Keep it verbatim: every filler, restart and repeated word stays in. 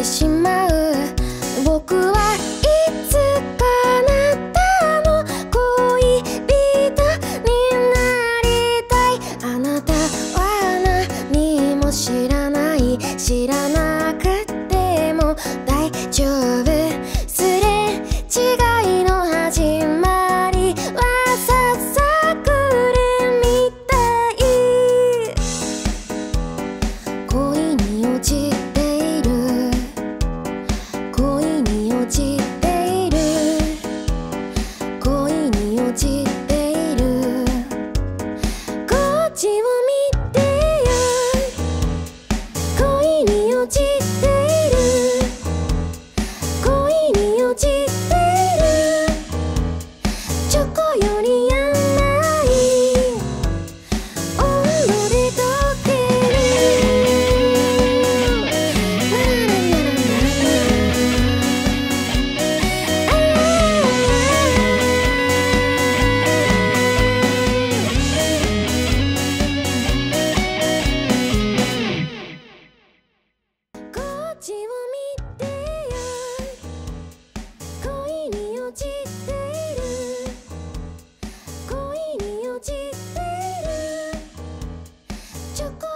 てしまう。僕はいつかあなたの恋人になりたい。あなたは何も知らない、知らなくても大丈夫。すれ違いの始まりはささくれみたい。恋に落ちている、恋に落ちている、恋に落ちている。こっちを見てよ、恋に落ちている、恋に落ちている。チョコより甘い温度で溶ける。こっちを見てよ、恋に落ちている、恋に落ちている。チョコ